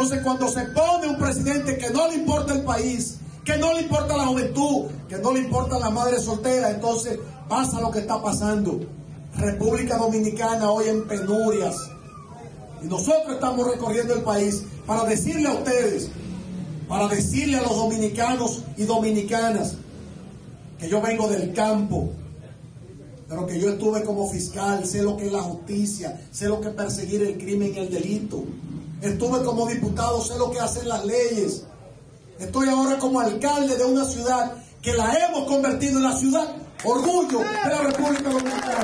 Entonces, cuando se pone un presidente que no le importa el país, que no le importa la juventud, que no le importa la madre soltera, entonces pasa lo que está pasando. República Dominicana hoy en penurias. Y nosotros estamos recorriendo el país para decirle a ustedes, para decirle a los dominicanos y dominicanas, que yo vengo del campo, pero que yo estuve como fiscal, sé lo que es la justicia, sé lo que es perseguir el crimen y el delito. Estuve como diputado, sé lo que hacen las leyes. Estoy ahora como alcalde de una ciudad que la hemos convertido en la ciudad orgullo de la República Dominicana.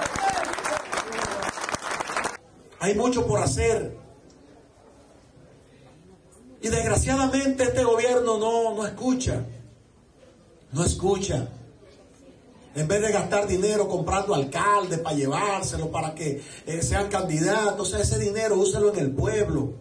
Hay mucho por hacer. Y desgraciadamente este gobierno no escucha. No escucha. En vez de gastar dinero comprando alcaldes para llevárselo, para que sean candidatos, ese dinero úselo en el pueblo.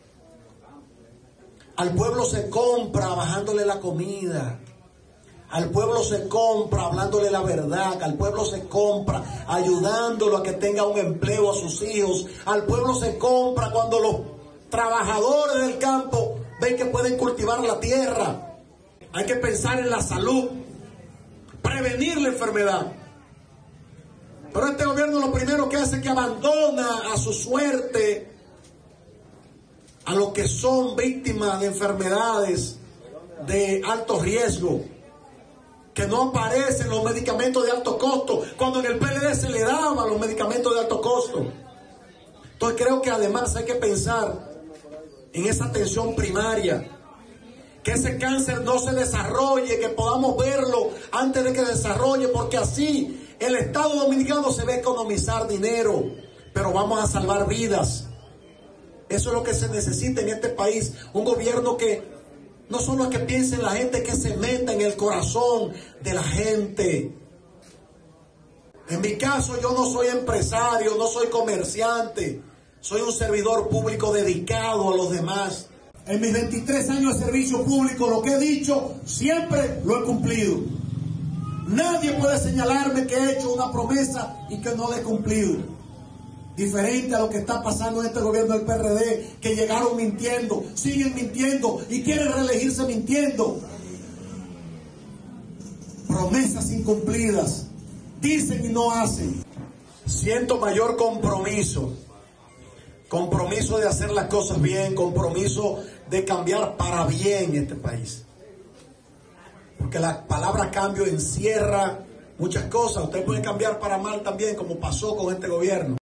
Al pueblo se compra bajándole la comida. Al pueblo se compra hablándole la verdad. Al pueblo se compra ayudándolo a que tenga un empleo a sus hijos. Al pueblo se compra cuando los trabajadores del campo ven que pueden cultivar la tierra. Hay que pensar en la salud, prevenir la enfermedad. Pero este gobierno lo primero que hace es que abandona a su suerte a los que son víctimas de enfermedades de alto riesgo, que no aparecen los medicamentos de alto costo, cuando en el PLD se le daban los medicamentos de alto costo. Entonces creo que además hay que pensar en esa atención primaria, que ese cáncer no se desarrolle, que podamos verlo antes de que desarrolle, porque así el Estado Dominicano se va a economizar dinero, pero vamos a salvar vidas. Eso es lo que se necesita en este país, un gobierno que no solo es que piense en la gente, que se meta en el corazón de la gente. En mi caso yo no soy empresario, no soy comerciante, soy un servidor público dedicado a los demás. En mis 23 años de servicio público, lo que he dicho, siempre lo he cumplido. Nadie puede señalarme que he hecho una promesa y que no la he cumplido. Diferente a lo que está pasando en este gobierno del PRD, que llegaron mintiendo, siguen mintiendo y quieren reelegirse mintiendo. Promesas incumplidas, dicen y no hacen. Siento mayor compromiso de hacer las cosas bien, compromiso de cambiar para bien este país. Porque la palabra cambio encierra muchas cosas. Usted puede cambiar para mal también, como pasó con este gobierno.